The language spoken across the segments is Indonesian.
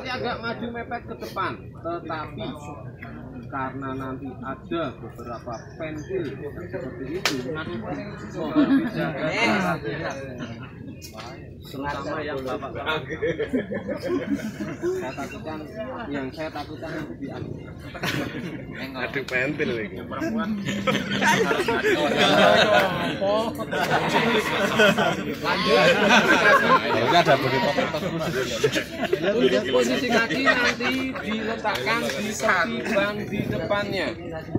nanti agak maju mepet ke depan, tetapi karena nanti ada beberapa pentil seperti itu, mohon dijaga terutama yang bapak-bapak. Saya takutkan nanti diadu. Adu pentil lagi. Perempuan. Harusnya ada begitu. Untuk posisi kaki nanti diletakkan di tepi ban di depannya.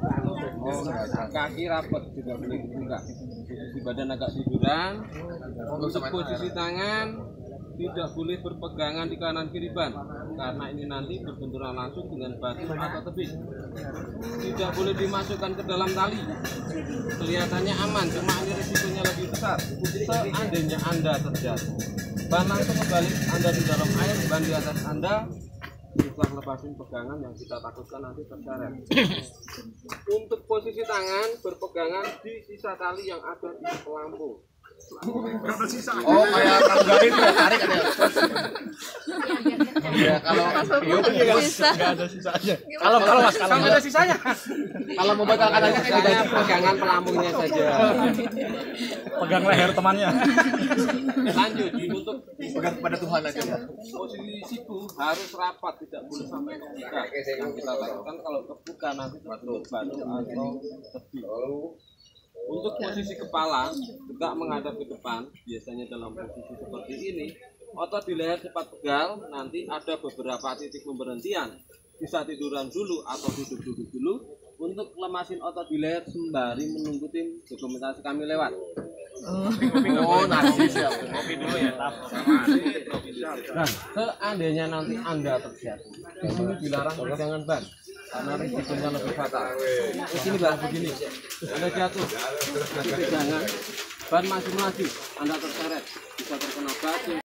Kaki rapat, tidak boleh dibuka. Posisi badan agak tiduran. Untuk posisi tangan tidak boleh berpegangan di kanan kiri ban, karena ini nanti berbenturan langsung dengan batu atau tebing. Tidak boleh dimasukkan ke dalam tali. Kelihatannya aman, cuma ini risikonya lebih besar. Seandainya Anda terjatuh, ban langsung kembali Anda di dalam air, ban di atas Anda. Setelah lepasin pegangan yang kita takutkan nanti terseret. Untuk posisi tangan berpegangan di sisa tali yang ada di pelampung. Oh, kayak tanggalin ya, tarik ada. Ya kalau nggak ada sisanya. Kalau Mas, kalau nggak ada sisanya. Kalau mau batalkan aja saya pegangan pelampungnya saja. Pegang leher temannya. Lanjut untuk Pegang kepada Tuhan aja. posisi siku harus rapat, tidak boleh sampai terbuka. Yang kita lakukan kalau terbuka nanti terbentuk batu atau tebing. Untuk posisi kepala tegak menghadap ke depan, biasanya dalam posisi seperti ini, otot di leher cepat pegal. Nanti ada beberapa titik pemberhentian, bisa tiduran dulu atau duduk dulu untuk lemasin otot di leher sembari menunggu tim dokumentasi kami lewat. Oh, nanti siap. Kopi dulu ya. Nah, seandainya nanti Anda terjatuh, di sini dilarang pegangan ban karena risikonya lebih fatal. Di sini Mbak, begini, Anda jatuh, kasih pegangan, ban masih maju, Anda terseret, bisa terkena batu.